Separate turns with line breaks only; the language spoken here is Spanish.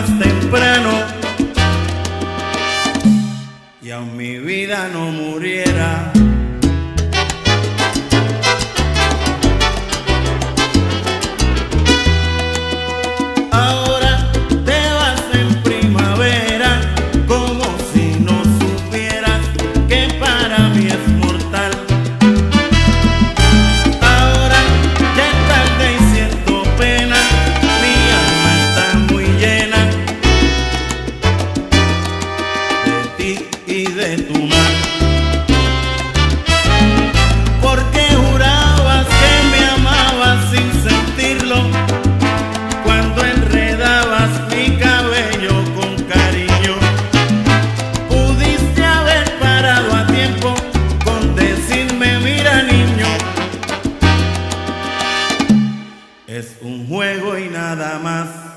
vas temprano y aun mi vida no muriera. Ahora te vas en primavera, como si no supieras que para mí es mortal. Ahora ya es tarde y siento pena, mi alma está muy llena de ti y de tu mar. Porque jurabas que me amabas sin sentirlo, cuando enredabas mi cabello con cariño. Pudiste haber parado a tiempo con decirme: mira niño, es un juego y nada más.